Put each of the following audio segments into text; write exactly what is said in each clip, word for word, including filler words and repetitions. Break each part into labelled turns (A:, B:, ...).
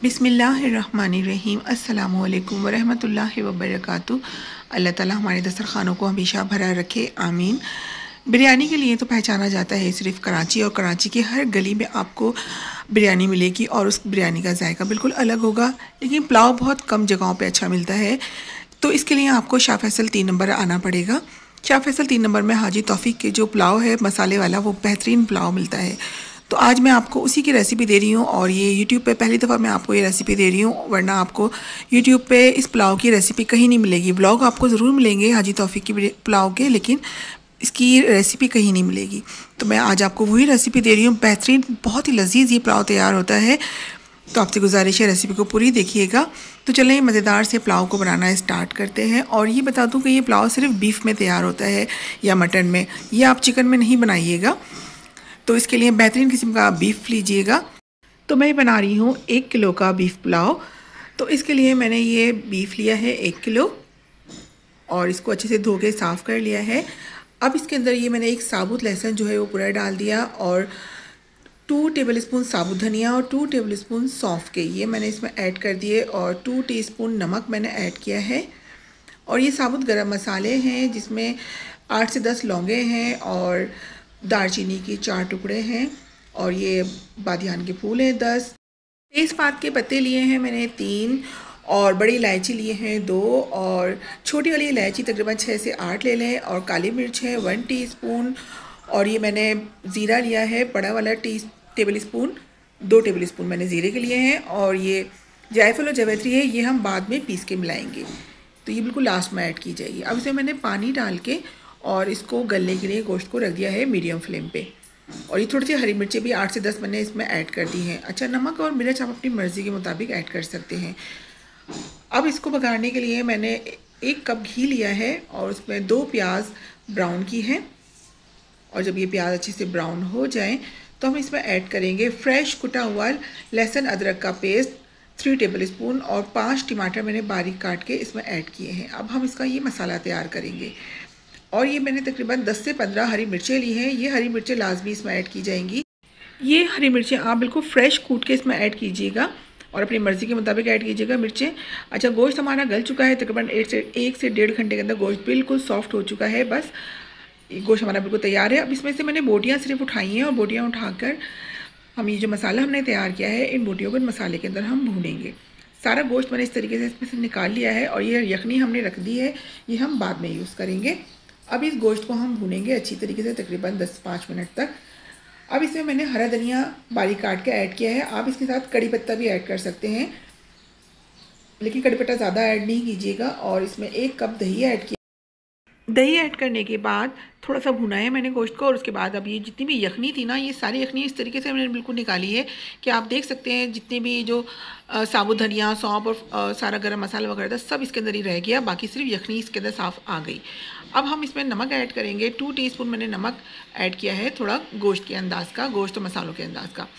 A: बिस्मिल्लाहिर्रहमानिर्रहीम। अस्सलामुअलैकुम वरहमतुल्लाहि वबरकातुहू। अल्लाह ताला हमारे दस्तरखानों को हमेशा भरा रखे, आमीन। बिरयानी के लिए तो पहचाना जाता है सिर्फ़ कराची, और कराची की हर गली में आपको बिरयानी मिलेगी और उस बिरयानी का जायका बिल्कुल अलग होगा। लेकिन पुलाव बहुत कम जगहों पे अच्छा मिलता है, तो इसके लिए आपको शाह फैसल तीन नंबर आना पड़ेगा। शाह फैसल तीन नंबर में हाजी तौफीक के जो पुलाव है मसाले वाला, वो बेहतरीन पुलाव मिलता है। तो आज मैं आपको उसी की रेसिपी दे रही हूँ, और ये यूट्यूब पे पहली दफ़ा मैं आपको ये रेसिपी दे रही हूँ, वरना आपको यूट्यूब पे इस पुलाव की रेसिपी कहीं नहीं मिलेगी। व्लॉग आपको ज़रूर मिलेंगे हाजी तौफीक की पुलाव के, लेकिन इसकी रेसिपी कहीं नहीं मिलेगी। तो मैं आज आपको वही रेसिपी दे रही हूँ। बेहतरीन, बहुत ही लजीज ये पुलाव तैयार होता है। तो आपसे गुजारिश है रेसिपी को पूरी देखिएगा। तो चलें मज़ेदार से पुलाव को बनाना स्टार्ट करते हैं। और ये बता दूँ कि ये पुलाव सिर्फ बीफ में तैयार होता है या मटन में, या आप चिकन में नहीं बनाइएगा। तो इसके लिए बेहतरीन किस्म का बीफ लीजिएगा। तो मैं बना रही हूँ एक किलो का बीफ पुलाव। तो इसके लिए मैंने ये बीफ लिया है एक किलो, और इसको अच्छे से धो के साफ़ कर लिया है। अब इसके अंदर ये मैंने एक साबुत लहसुन जो है वो पूरा डाल दिया, और टू टेबलस्पून साबुत धनिया और टू टेबलस्पून सौंफ के ये मैंने इसमें ऐड कर दिए, और टू टीस्पून नमक मैंने ऐड किया है। और ये साबुत गरम मसाले हैं, जिसमें आठ से दस लौंगे हैं, और दालचीनी के चार टुकड़े हैं, और ये बादियान के फूल हैं दस। तेज़पात के पत्ते लिए हैं मैंने तीन, और बड़ी इलायची लिए हैं दो, और छोटी वाली इलायची तकरीबन छः से आठ ले लें, और काली मिर्च है वन टीस्पून, और ये मैंने ज़ीरा लिया है बड़ा वाला टी टेबल स्पून, दो टेबल स्पून मैंने ज़ीरे के लिए हैं। और ये जायफल और जावित्री है, ये हम बाद में पीस के मिलाएंगे, तो ये बिल्कुल लास्ट में ऐड की जाएगी। अब इसमें मैंने पानी डाल के और इसको गलने के लिए गोश्त को रख दिया है मीडियम फ्लेम पे। और ये थोड़ी सी हरी मिर्चें भी आठ से दस मैंने इसमें ऐड कर दी हैं। अच्छा, नमक और मिर्च आप अपनी मर्ज़ी के मुताबिक ऐड कर सकते हैं। अब इसको पकाने के लिए मैंने एक कप घी लिया है, और उसमें दो प्याज ब्राउन की हैं। और जब ये प्याज अच्छे से ब्राउन हो जाएं तो हम इसमें ऐड करेंगे फ्रेश कुटा हुआ लहसुन अदरक का पेस्ट थ्री टेबल स्पून, और पाँच टमाटर मैंने बारीक काट के इसमें ऐड किए हैं। अब हम इसका ये मसाला तैयार करेंगे। और ये मैंने तकरीबन दस से पंद्रह हरी मिर्चें ली हैं। ये हरी मिर्चें लाजमी इसमें ऐड की जाएंगी। ये हरी मिर्चें आप बिल्कुल फ्रेश कूट के इसमें ऐड कीजिएगा, और अपनी मर्ज़ी के मुताबिक ऐड कीजिएगा मिर्चें। अच्छा, गोश्त हमारा गल चुका है, तकरीबन एक से एक से डेढ़ घंटे के अंदर गोश्त बिल्कुल सॉफ्ट हो चुका है। बस गोश्त हमारा बिल्कुल तैयार है। अब इसमें से मैंने बोटियाँ सिर्फ उठाई हैं, और बोटियाँ उठाकर हम ये जो मसाला हमने तैयार किया है, इन बोटियों को मसाले के अंदर हम भूनेंगे। सारा गोश्त मैंने इस तरीके से इसमें से निकाल लिया है, और ये यखनी हमने रख दी है, ये हम बाद में यूज़ करेंगे। अब इस गोश्त को हम भूनेंगे अच्छी तरीके से तकरीबन दस पाँच मिनट तक। अब इसमें मैंने हरा धनिया बारीक काट के ऐड किया है। आप इसके साथ कड़ी पत्ता भी ऐड कर सकते हैं, लेकिन कड़ी पत्ता ज़्यादा ऐड नहीं कीजिएगा। और इसमें एक कप दही ऐड किया। दही ऐड करने के बाद थोड़ा सा भुना है मैंने गोश्त को, और उसके बाद अब ये जितनी भी यखनी थी ना, ये सारी यखनी इस तरीके से मैंने बिल्कुल निकाली है कि आप देख सकते हैं जितने भी जो आ, साबुत धनिया सौंफ और आ, सारा गरम मसाला वगैरह था सब इसके अंदर ही रह गया, बाकी सिर्फ यखनी इसके अंदर साफ़ आ गई। अब हम इसमें नमक ऐड करेंगे। टू टीस्पून मैंने नमक ऐड किया है, थोड़ा गोश्त के अंदाज का, गोश्त और मसालों के अंदाज का।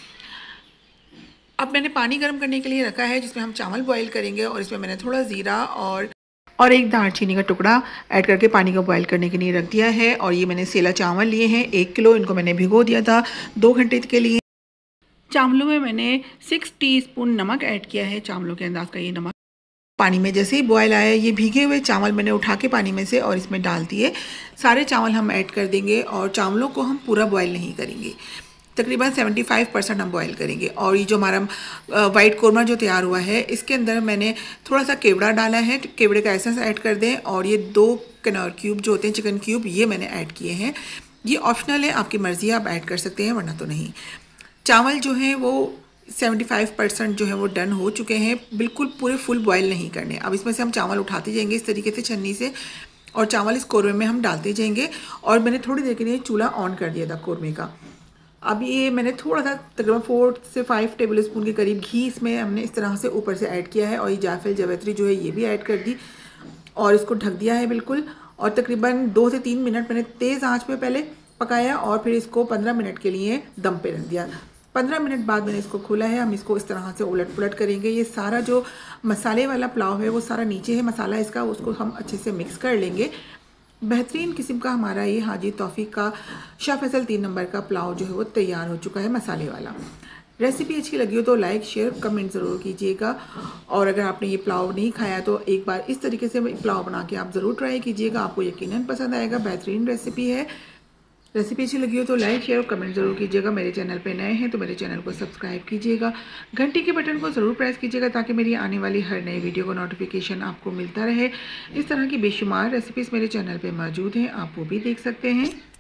A: अब मैंने पानी गर्म करने के लिए रखा है, जिसमें हम चावल बॉईल करेंगे, और इसमें मैंने थोड़ा ज़ीरा और और एक दालचीनी का टुकड़ा ऐड करके पानी को बॉईल करने के लिए रख दिया है। और ये मैंने सेला चावल लिए हैं एक किलो, इनको मैंने भिगो दिया था दो घंटे के लिए। चावलों में मैंने सिक्स टीस्पून नमक ऐड किया है, चावलों के अंदाज का ये नमक। पानी में जैसे ही बॉयल आया, ये भीगे हुए चावल मैंने उठा के पानी में से और इसमें डाल दिए। सारे चावल हम ऐड कर देंगे, और चावलों को हम पूरा बॉयल नहीं करेंगे, तकरीबन पचहत्तर परसेंट हम बॉयल करेंगे। और ये जो हमारा वाइट कोरमा जो तैयार हुआ है, इसके अंदर मैंने थोड़ा सा केवड़ा डाला है, केवड़े का एसेंस ऐड कर दें। और ये दो कनौर क्यूब जो होते हैं चिकन क्यूब, ये मैंने ऐड किए हैं। ये ऑप्शनल है, आपकी मर्ज़ी, आप ऐड कर सकते हैं वरना तो नहीं। चावल जो हैं वो पचहत्तर परसेंट जो है वो डन हो चुके हैं, बिल्कुल पूरे फुल बॉयल नहीं करने। अब इसमें से हम चावल उठाते जाएंगे इस तरीके से छन्नी से, और चावल इस कौरमे में हम डालते जाएंगे। और मैंने थोड़ी देर के लिए चूल्हा ऑन कर दिया था कौरमे का। अब ये मैंने थोड़ा सा तकरीबन फोर से फाइव टेबल स्पून के करीब घी इसमें हमने इस तरह से ऊपर से ऐड किया है, और ये जायफल जावित्री जो है ये भी ऐड कर दी, और इसको ढक दिया है बिल्कुल। और तकरीबन दो से तीन मिनट मैंने तेज़ आंच पे पहले पकाया, और फिर इसको पंद्रह मिनट के लिए दम पे रख दिया। पंद्रह मिनट बाद मैंने इसको खोला है। हम इसको इस तरह से उलट पुलट करेंगे। ये सारा जो मसाले वाला पुलाव है वो सारा नीचे है मसाला इसका, उसको हम अच्छे से मिक्स कर लेंगे। बेहतरीन किस्म का हमारा ये हाजी तौफीक का शाह फैसल तीन नंबर का पुलाव जो है वो तैयार हो चुका है मसाले वाला। रेसिपी अच्छी लगी हो तो लाइक शेयर कमेंट ज़रूर कीजिएगा। और अगर आपने ये पुलाव नहीं खाया तो एक बार इस तरीके से पुलाव बना के आप ज़रूर ट्राई कीजिएगा, आपको यकीनन पसंद आएगा। बेहतरीन रेसिपी है। रेसिपी अच्छी लगी हो तो लाइक शेयर और कमेंट ज़रूर कीजिएगा। मेरे चैनल पे नए हैं तो मेरे चैनल को सब्सक्राइब कीजिएगा, घंटी के बटन को ज़रूर प्रेस कीजिएगा ताकि मेरी आने वाली हर नई वीडियो का नोटिफिकेशन आपको मिलता रहे। इस तरह की बेशुमार रेसिपीज़ मेरे चैनल पे मौजूद हैं, आप वो भी देख सकते हैं।